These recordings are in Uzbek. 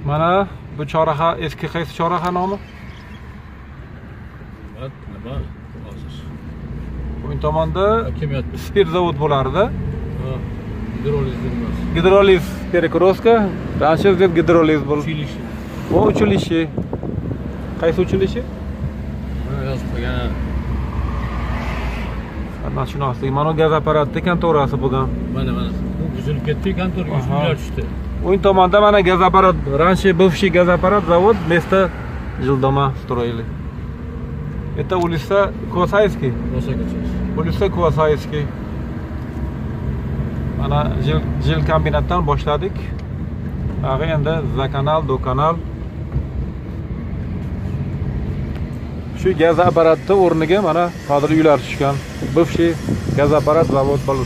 Mana bu chorraha eski qaysi chorraha nomi? Nima? Hozir. O'ng tomonda Hakimiyat spirt zavod bo'lardi. Gidroliz emas. Gidroliz перекрестка, раньше здесь гидролиз был. Училище. O училище. Qaysi училище? Mana yozib qo'ygan. Ana shunaqasi. Mana gaz apparati kontorasi bo'lgan. Mana. Bu buzilib ketdi, kontorga 3 milliard tushdi. O'ng tomonda mana gaz apparat, раньше бывший газаппарат завод, вместо жилдома строили. Это улица Квасайский. Улица Квасайский. Mana jil kombinatdan boshladik. Bag'i endi Zakanal, Dokanal. Shu gaz apparatni o'rniga mana hozir uylar tushgan. Бывший газаппарат завод bo'ldi.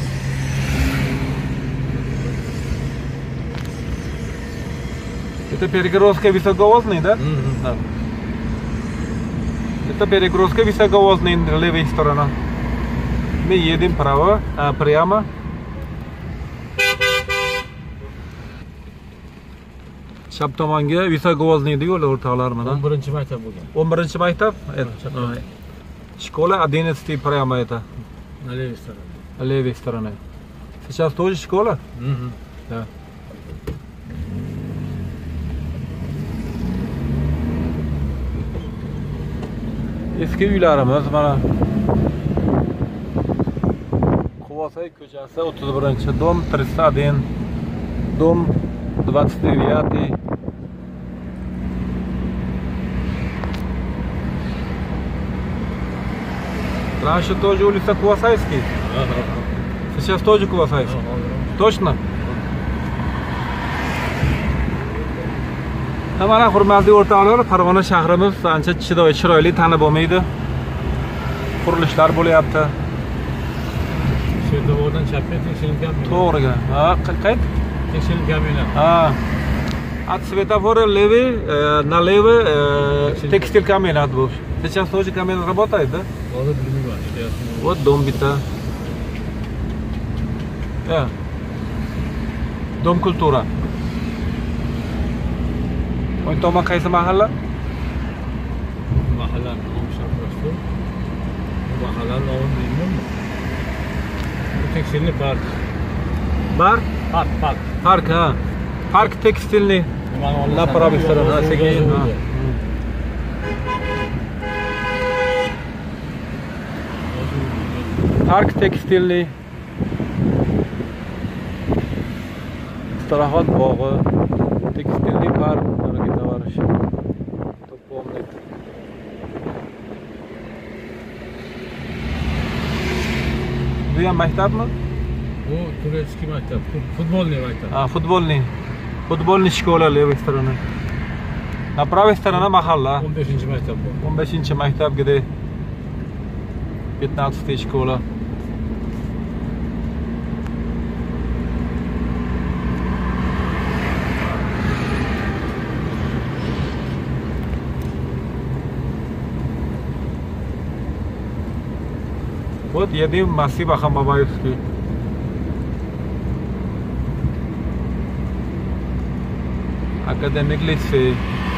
Это перегрузка высоковозной, да? Да. Это перегрузка высоковозной, левая сторона. Мы едем право, прямо. Chap tomonga высоковозный yo'l o'rtoqlar mana. 11-maktab bo'lgan. 11-maktab? Школа 11 прямо это. На левой стороне. На левой стороне. Сейчас тоже школа? Да. Eski uylarimiz mana Quvosay ko'chasi 31-dom 301, dom 29. Раньше тоже улица Квасайский. Сейчас тоже Квасайский. Точно? Mana hurmatli o'rtoqlar, Farg'ona shahrimiz ancha chiroyli tanib bo'lmaydi. Qurilishlar bo'lyapti. Svetofordan chapga tekshirin kombinat. To'g'riga. Ha, qayt? Tekshirin kombinat. Ha. От светофора левый, налево текстиль комбинат был. Сейчас тоже комбинат работает, да? Вот дом бита. Дом культура. O'ng tomon qaysi mahalla? Mahalla nomi Sharqrosti. Mahalla nomi bilmayman. Tekstilniy park. Park, ha. Park tekstilniy. На правой стороне. Park tekstilniy. Istirohat bog'i. Tekstilniy park. Bu ham maktabmi? Bu turetskiy maktab, futbolniy maktab. Футбольный школа левой стороны. На правой стороне mahalla. 15-maktab bor. 15-maktab где 15 школа. Вот едем массив Ахмабаевский. Академик лицей.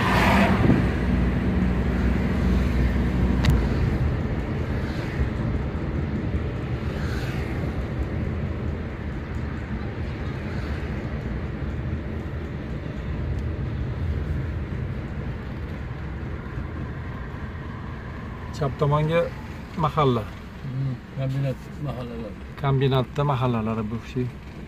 Chap tomonga mahalla. Kombinat mahallalar. Kombinatda mahallalari bu kishi.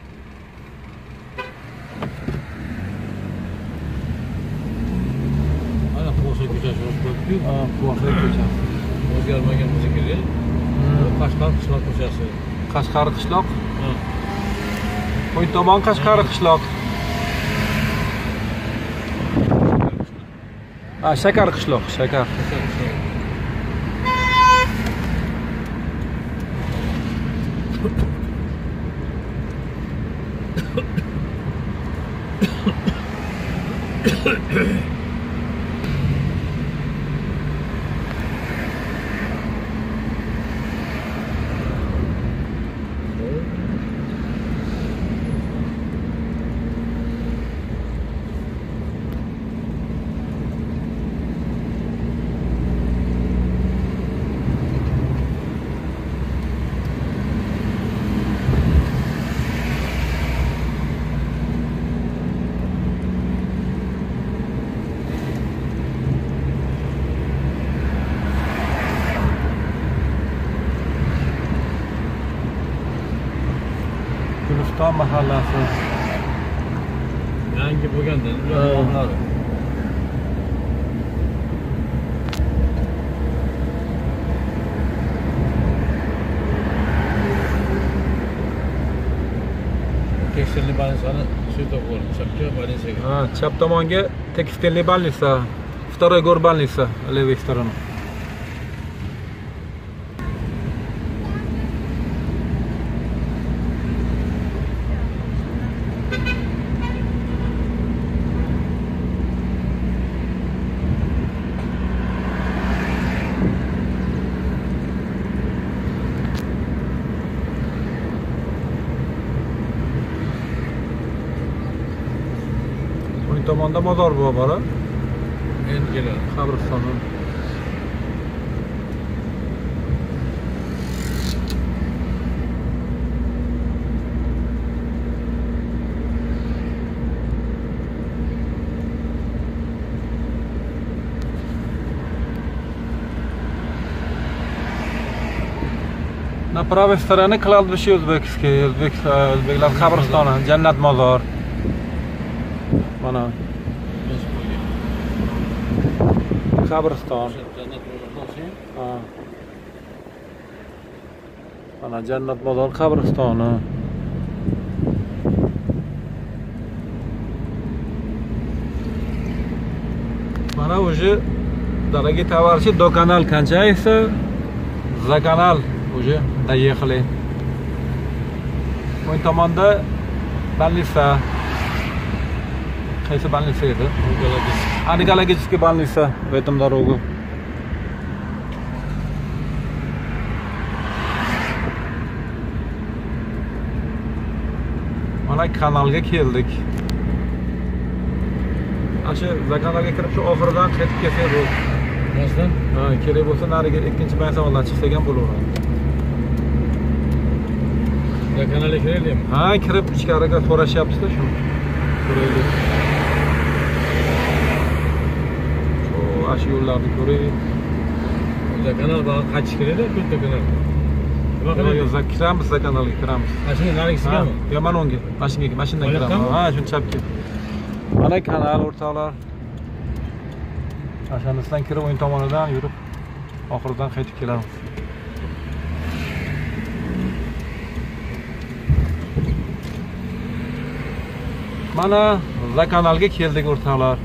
Ana Quvosay ko'chasi o'tib-ku. Quvosay ko'chasi. O'zgarmagan bo'lsa kerak. Qashqar qishloq ko'chasi. Qashqar qishloq? O'ng tomon Qashqar qishloq. Shakar qishloq, Shakar. mahallasi. Yangi bo'lganda ular tekstilli больницani shu to'g'ri, chapga больницаga. Ha, chap tomonga tekstilli больница, второй горбольница, левой стороны. Tomonda mozor bor, ha? Endi keladi. Qabristoni. На правой стороне кладбище O'zbekskiy, o'zbeklar qabristoni, Jannat mozor. Mana qabriston. Ha. Mana Jannat mozor qabristoni. Mana уже, дорогие товарищи, до канал кончается, за канал уже доехали. O'ng tomonda больница. Qaysi больница edi? Онкологическая больница в этом дорогу. Mana kanalga keldik. Ana shu kanalga kirib shu oxiridan qaytib kelsak bo'ldi. Nasdan? Ha, kerak bo'lsa nariga ikkinchi bansamondan chiqsak ham bo'laveradi. Kanalga kiraylikmi? Ha, kirib ichkariga so'rashyapti-da shu. Ko'raylik. Aşı yo'llarni ko'raylik. Kanal qaytish kerak-da, to'rtta kanal. Yo'q, kiramiz, kanalga kiramiz. Mashina narigisiga? Yo'q, mana unga, mashinadan kiraman. Ha, shuni chapga. Mana kanal o'rtoqlar. Ashanisidan kirib o'ng tomonidan yurib, oxiridan qaytib kelamiz. Mana za kanalga keldik o'rtoqlar.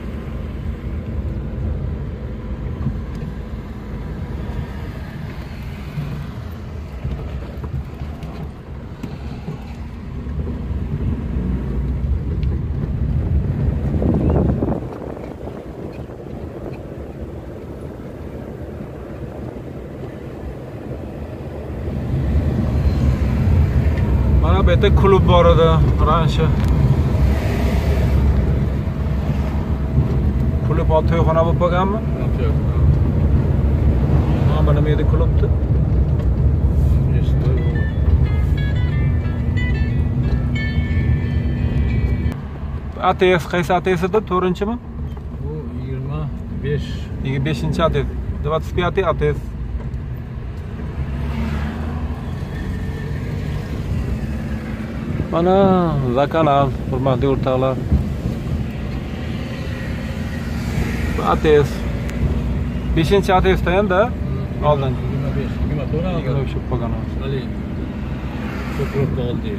Bu yerda klub bor edi, rancha. Klub olib to'yxona bo'lib qolganmi? Yo'q. Mana nima edi klubda? ATS qaysi ATS edi? 4-chimi? Bu 25. 25-chi ATS. 25 ATS. Mana za kanal, hurmatli o'rtoqlar. ATS 5-chi ATSda endi oldin 25 bo'lib qolgan. Ali. Ko'proq oldi.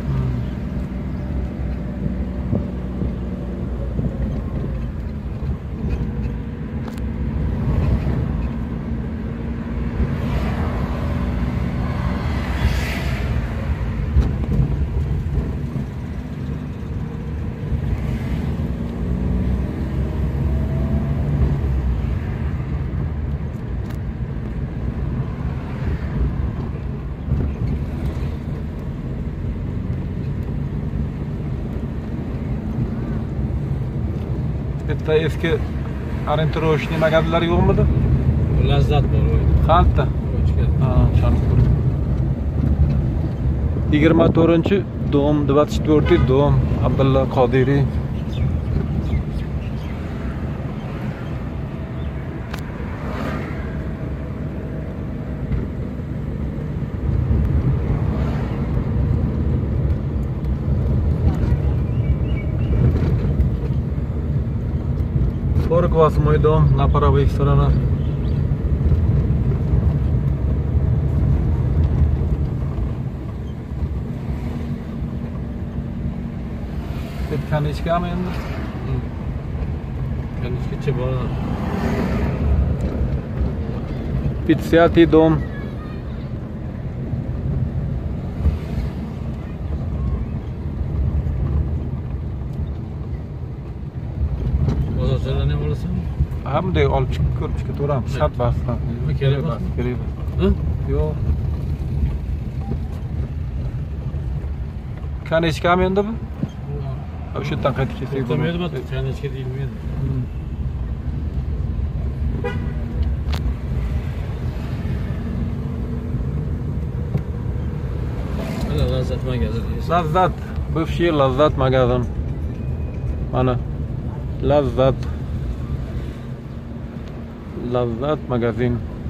Bitta eski orienировочный magazinlar yo'qmidi? Lazzat bor. Qancha? Ha, tushunib ko'ring. 24-dom, 24-dom, Abdulla Qodiriy. 48 дом на правой стороне. Это конечками endi. Konechgacha bor. 50 дом. Bozorchalarni ham olasan? Hamda olib chiqib ko'rib chiqaveramiz. Shart bas. Kerak emas. Kerak emas. Ha? Yo'q. Konechkami endi bu? O'sha yerdan qaytib kelsak To'xtamaydi bu, konechga deyilmaydi. Lazzat magazin. Lazzat. Бывший Lazzat magazin. Mana. Lazzat. Lazzat magazin.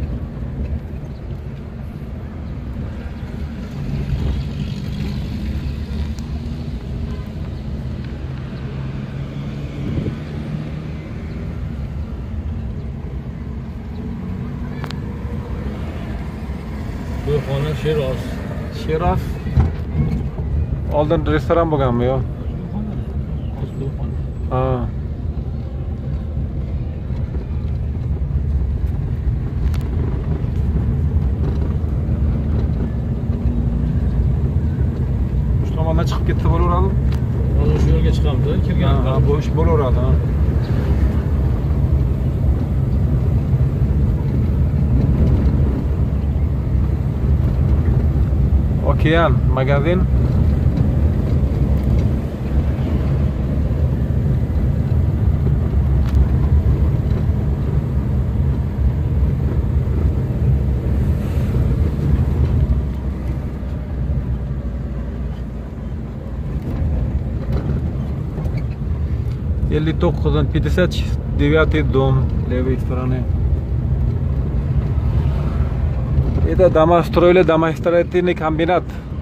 Bu xona Shiroz. Shiroz. Oldin restoran bo'lganmi yo? Ha. Shu tomondan chiqib ketsa bo'laveradimi? Hozir shu yo'lga chiqamiz, kirgan. Ha, bu ish bo'laveradi. Okean magazin. Елитокхозан 59 дом левой стороны. Это домостроили домостроительный комбинат.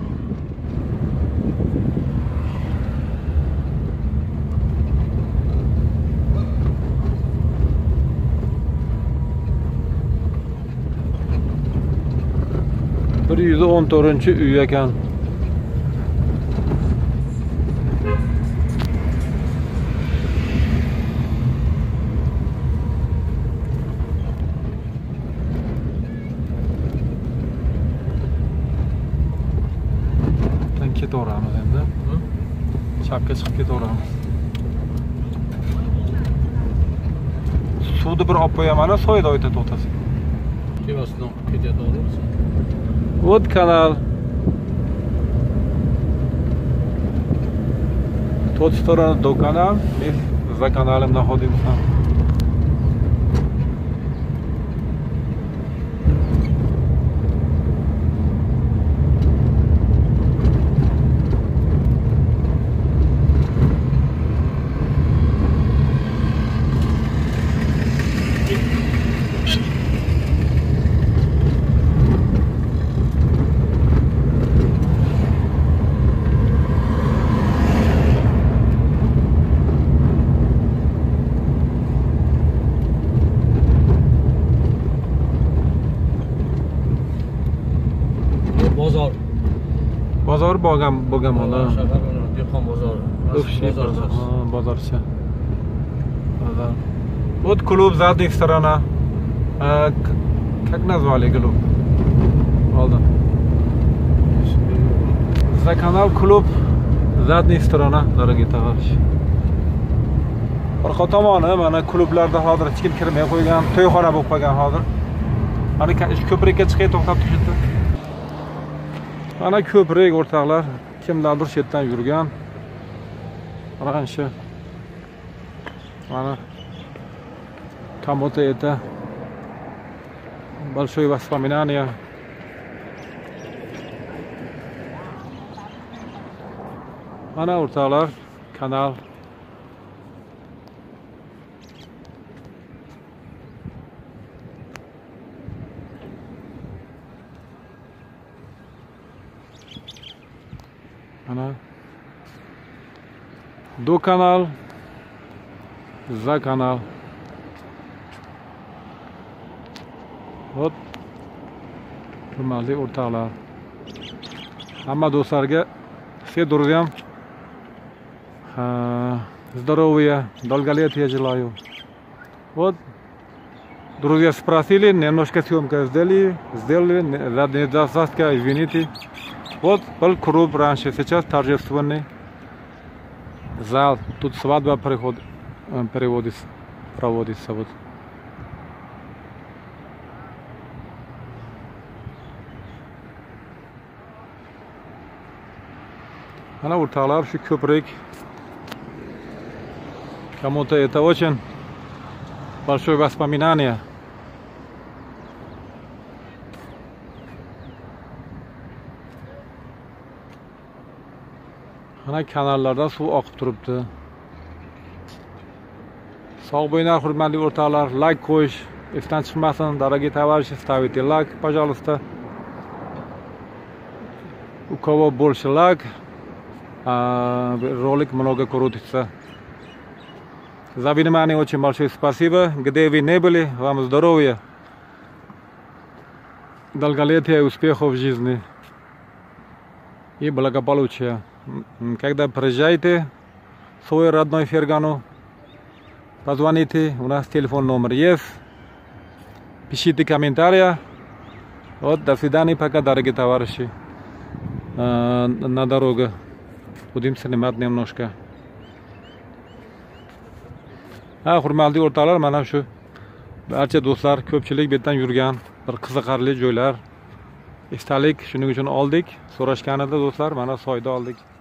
Bir 114-uy ekan. Ketaveramiz endi. Chapga chiqib ketaveramiz. Suvni bir olib qo'yaman, soyda o'yta to'xtasin. Kevasdan ketadi. Вот канал. Тот сторону до канала, и за каналом находимся. Bozor bo'lgan mana. Shahar dehqon bozori. Bывший bozor. Bozorcha. Bozor. Вот клуб задних сторона. Как назвали клуб? Oldu. За канал клуб задних сторона, дорогие товарищи. Orqa tomoni mana klublarda hozir hech kim kirmay qo'ygan, to'yxona bo'lib qolgan hozir. Mana ko'prikka chiqib to'xtab turibdi. Mana ko'prik o'rtoqlar, kimlardir shu yerdan yurgan. Mana shu. Mana Кому-то это большое воспоминание. Mana o'rtoqlar, kanal. Ana do kanal, za kanal. Hop. Hurmatli o'rtoqlar. Hamma do'stlarga все друзьям здоровья, долголетия желаю. Вот, друзья спросили, немножко съемка сделали, за недостатка, извините. Вот, был клуб раньше, сейчас торжественный зал, тут свадьба проводится. Вот. Ana o'rtoqlar, shu ko'prik kому-то это очень большое воспоминание. Ana kanallardan suv oqib turibdi. Sog' bo'linglar, hurmatli o'rtoqlar, like qo'yish esdan chiqmasin. Дорогие товарищи, ставите лайк, пожалуйста. У кого больше лайк, ролик много крутится. За внимание очень большое спасибо. Где вы не были, вам здоровья, долголетия, успехов в жизни и благополучия. Когда приезжаете в свой родной Фергану, позвоните, у нас телефон номер есть. Пишите комментарии. Вот, до свидания, пока, дорогие товарищи. На дорогу. Будем снимать немножко. Hurmatli o'rtoqlar, mana shu barcha do'stlar ko'pchilik bu yerdan yurgan bir qiziqarli joylar, esdalik, shuning uchun oldik. So'rashganida do'stlar, mana soyda oldik.